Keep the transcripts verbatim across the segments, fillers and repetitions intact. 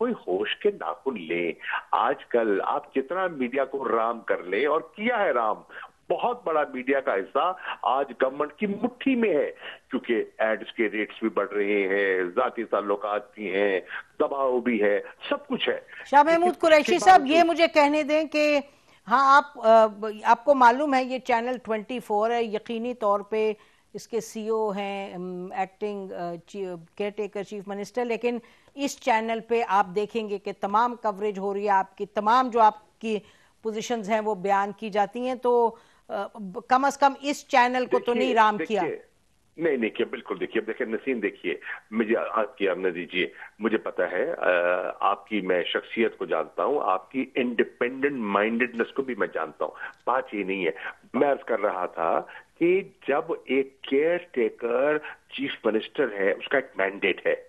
कोई होश के नाखून ले। आजकल आप जितना मीडिया को राम कर ले, और किया है राम, बहुत बड़ा मीडिया का हिस्सा आज गवर्नमेंट की मुट्ठी में है, क्योंकि एड्स के रेट्स भी बढ़ रहे हैं, जाती ताल्लुकात भी हैं, दबाव भी है, सब कुछ है। शाह महमूद कुरैशी साहब, ये मुझे कहने दें कि हाँ, आप आपको मालूम है ये चैनल ट्वेंटी फोर है, यकीनी तौर पे इसके सीईओ हैं acting caretaker chief minister, लेकिन इस चैनल पे आप देखेंगे कि तमाम कवरेज हो रही है, आपकी तमाम जो आपकी पोजीशंस हैं वो बयान की जाती हैं, तो आ, कम अज कम इस चैनल को तो नहीं राम किया। नहीं नहीं किया, बिल्कुल। देखिए देखिए नसीम, देखिए मुझे आपकी आमने दीजिए, मुझे पता है आपकी, मैं शख्सियत को जानता हूं, आपकी इंडिपेंडेंट माइंडेडनेस को भी मैं जानता हूं। बात ये नहीं है, मैं अर्ज कर रहा था कि जब एक केयर टेकर चीफ मिनिस्टर है, उसका एक मैंडेट है,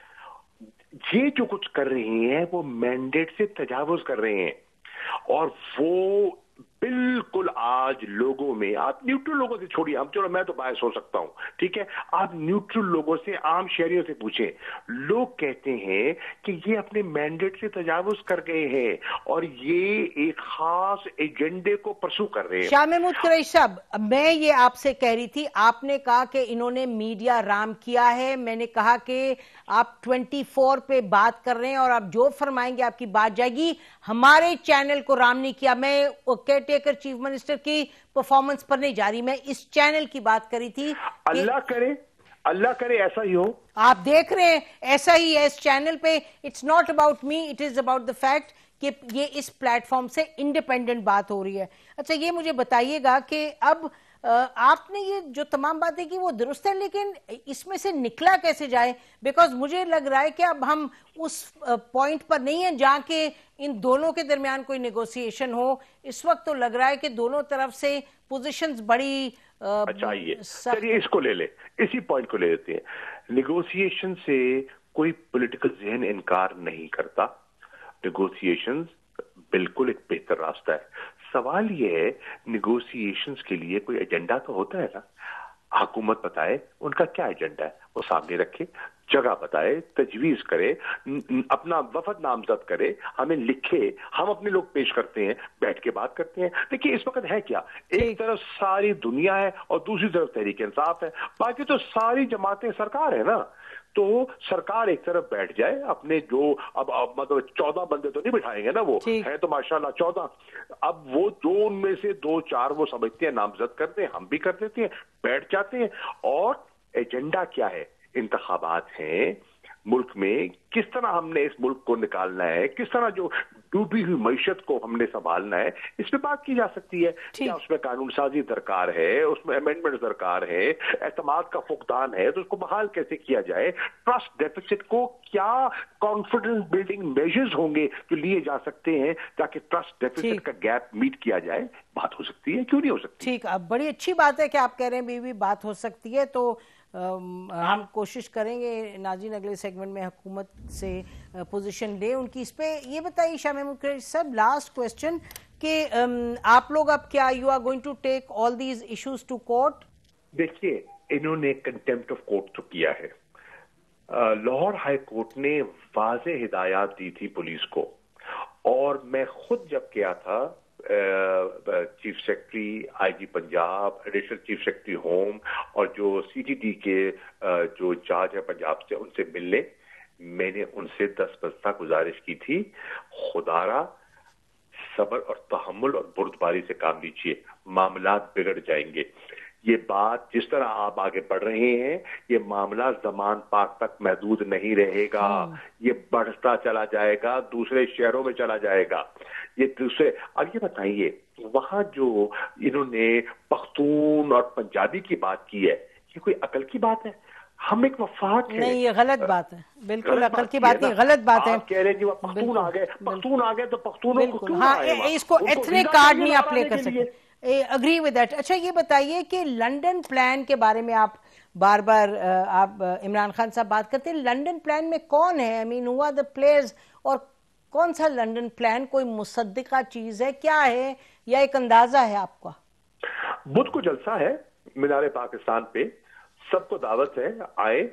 ये जो कुछ कर रहे हैं वो मैंडेट से तजावुज कर रहे हैं, और वो बिल्कुल आज लोगों में, आप न्यूट्रल लोगों से छोड़िए, हम चलो मैं तो बायस हो सकता हूं, ठीक है, आप न्यूट्रल लोगों से, आम शहरियों से पूछें, लोग कहते हैं कि ये अपने मैंडेट से तजावुज कर गए हैं और ये एक खास एजेंडे को परसू कर रहे हैं। शाह महमूद कुरैशी साहब, मैं ये आपसे कह रही थी, आपने कहा कि इन्होंने मीडिया राम किया है, मैंने कहा कि आप ट्वेंटी फोर पे बात कर रहे हैं और आप जो फरमाएंगे आपकी बात जाएगी, हमारे चैनल को राम नहीं किया। मैं केयर टेकर चीफ मिनिस्टर की परफॉर्मेंस पर नहीं जा रही, मैं इस चैनल की बात करी थी। अल्लाह करे, अल्लाह करे ऐसा ही हो। आप देख रहे हैं ऐसा ही है इस चैनल पे। It's not about me, it is about the fact कि ये इस प्लेटफॉर्म से इंडिपेंडेंट बात हो रही है। अच्छा, ये मुझे बताइएगा कि अब आपने ये जो तमाम बातें की वो दुरुस्त है, लेकिन इसमें से निकला कैसे जाए? बिकॉज मुझे लग रहा है कि अब हम उस पॉइंट पर नहीं है जहां के इन दोनों के दरमियान कोई नेगोशिएशन हो। इस वक्त तो लग रहा है कि दोनों तरफ से पोजीशंस बड़ी अच्छा, ये चलिए इसको ले ले, इसी पॉइंट को ले लेते हैं। नेगोशिएशन से कोई पॉलिटिकल जहन इनकार नहीं करता, नेगोशिएशंस बिल्कुल एक बेहतर रास्ता है। सवाल ये है, नेगोशिएशंस के लिए कोई एजेंडा तो होता है ना, हुकूमत बताए उनका क्या एजेंडा है, वो सामने रखे, जगह बताए, तजवीज करे, अपना वफद नामजद करे, हमें लिखे, हम अपने लोग पेश करते हैं, बैठ के बात करते हैं। देखिए इस वक्त है क्या, एक तरफ सारी दुनिया है और दूसरी तरफ तहरीक इंसाफ है, बाकी तो सारी जमातें सरकार है ना। तो सरकार एक तरफ बैठ जाए, अपने जो अब, अब मतलब चौदह बंदे तो नहीं बिठाएंगे ना, वो है तो माशाल्लाह चौदह, अब वो जो उनमें से दो चार वो समझते हैं नामजद करते हैं, हम भी कर देते हैं, बैठ जाते हैं। और एजेंडा क्या है, इंतखाबात हैं मुल्क में, किस तरह हमने इस मुल्क को निकालना है, किस तरह जो डूबी हुई मईशत को हमने संभालना है, इस पे बात की जा सकती है। क्या उसमें कानून साजी दरकार है, उसमें अमेंडमेंट दरकार है, एतमाद का फुकदान है, तो उसको बहाल कैसे किया जाए, ट्रस्ट डेफिसिट को क्या कॉन्फिडेंस बिल्डिंग मेजर्स होंगे जो लिए जा सकते हैं ताकि ट्रस्ट डेफिसिट का गैप मीट किया जाए। बात हो सकती है, क्यों नहीं हो सकती? ठीक, अब बड़ी अच्छी बात है कि आप कह रहे हैं बीवी बात हो सकती है, तो Um, हम कोशिश करेंगे नाज़रीन अगले सेगमेंट में हुकूमत से पोजीशन ले उनकी। इस पे ये बताइए शाह महमूद कुरैशी साहब, लास्ट क्वेश्चन कि um, आप लोग अब क्या, you are going to take all these issues to court? देखिए, इन्होंने कंटेम्प्ट ऑफ कोर्ट तो किया है। लाहौर हाई कोर्ट ने वाज़े हिदायत दी थी पुलिस को, और मैं खुद जब गया था chief secretary, IG Punjab, additional chief secretary home और जो सीटीडी के जो इंचार्ज है पंजाब से, उनसे मिलने, मैंने उनसे दस बस्ता गुजारिश की थी, खुदारा सब्र और तहम्मुल और बुर्दबारी से काम लीजिए, मामलात बिगड़ जाएंगे। ये बात जिस तरह आप आगे बढ़ रहे हैं, ये मामला ज़मान पाक तक महदूद नहीं रहेगा, ये बढ़ता चला जाएगा, दूसरे शहरों में चला जाएगा। ये दूसरे, अब ये बताइए, वहां जो इन्होंने पख्तून और पंजाबी की बात की है, ये कोई अकल की बात है? हम एक वफाक है। नहीं, ये गलत बात है, बिल्कुल अकल की बात नहीं, गलत बात है। आप कह रहे हैं कि वो पख्तून आ गए, पख्तून आ गए तो पख्तूनों को क्यों हाँ, इसको एथनिक कार्ड नहीं आप प्ले कर सकते। Agree with that. अच्छा, ये बताइए कि लंदन प्लान के बारे में आप बार बार आप इमरान खान साहब बात करते हैं, लंदन प्लान में कौन है? I mean who are the players, और कौन सा लंदन प्लान? कोई मुसद्दिका चीज है, क्या है, या एक अंदाजा है आपका? बुध को जलसा है मीनारे पाकिस्तान पे, सबको दावत है, आए,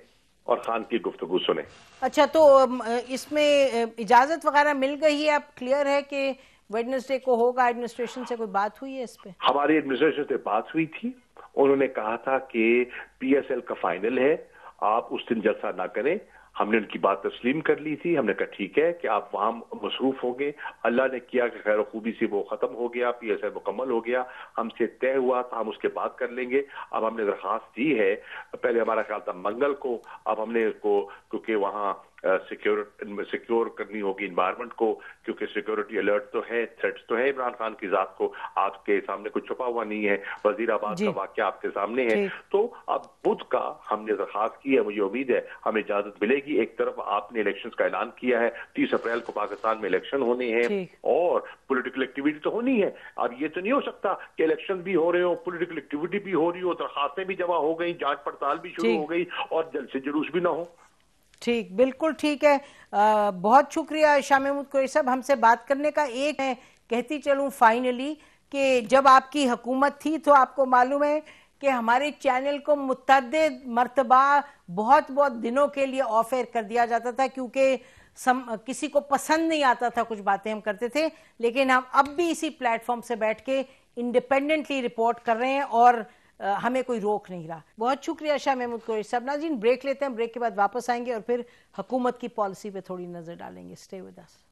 اور خان کی گفتگو سنیں. اچھا تو اس میں اجازت وغیرہ مل گئی ہے؟ اب کلیئر ہے کہ ویڈنسڈے کو ہوگا؟ ایڈمنسٹریشن سے کوئی بات ہوئی ہے اس پہ؟ ہماری ایڈمنسٹریشن سے بات ہوئی تھی. انہوں نے کہا تھا کہ پی ایس ایل کا فائنل ہے, آپ اس دن جلسہ نہ کریں. ہم نے ان کی بات تسلیم کر لی تھی. ہم نے کہا ٹھیک ہے کہ آپ وہاں مصروف ہوں گے. اللہ نے کیا کہ خیر و خوبی سے وہ ختم ہو گیا, پی ایس ایل مکمل ہو گیا. ہم سے طے ہوا تھا ہم اس کے بعد کر لیں گے. اب ہم نے درخواست دی ہے, پہلے ہمارا خیال تھا منگل کو, اب ہم نے اس کو کیونکہ وہاں سیکیور سیکیور کرنی ہوگی انوائرمنٹ کو, کیونکہ سیکیورٹی الرٹ تو ہے, تھریٹس تو ہے عمران خان کی ذات کو. آپ کے سامنے کچھ چھپا ہوا نہیں ہے, وزیر آباد کا واقعہ آپ کے سامنے ہے. تو اب بدھ کا ہم نے درخواست کی ہے, مجھے امید ہے ہمیں اجازت ملے گی. ایک طرف آپ نے الیکشنز کا اعلان کیا ہے, تیس اپریل کو پاکستان میں الیکشن ہونے ہیں اور پولیٹیکل ایکٹیویٹی تو hونی ہے. اب یہ تو نہیں ہو سکتا کہ الیکشن بھی ہو رہے ہو, پولیٹیکل ایکٹیویٹی بھی ہو رہی ہو, درخواستیں بھی جمع ہو گئی, جانچ پڑتال بھی شروع ہو گئی اور جلسے جلوس بھی نہ ہو. ٹھیک, بالکل ٹھیک ہے. بہت شکریہ شاہ محمود قریشی صاحب ہم سے بات کرنے کا. ایک ہے کہتی چلوں فائنلی کہ جب آپ کی حکومت تھی تو آپ کو معلوم ہے کہ ہمارے چینل کو متعدد مرتبہ بہت بہت دنوں کے لیے آف ایئر کر دیا جاتا تھا, کیونکہ سم کسی کو پسند نہیں آتا تھا کچھ باتیں ہم کرتے تھے. لیکن ہم اب بھی اسی پلیٹ فارم سے بیٹھ کے انڈیپینڈنٹلی رپورٹ کر رہے ہیں اور ہمیں کوئی روک نہیں رہا. بہت شکریہ شاہ محمود قریشی صاحب. ناظرین بریک لیتے ہیں, بریک کے بعد واپس آئیں گے اور پھر حکومت کی پالیسی پہ تھوڑی نظر ڈالیں گے. Stay with us.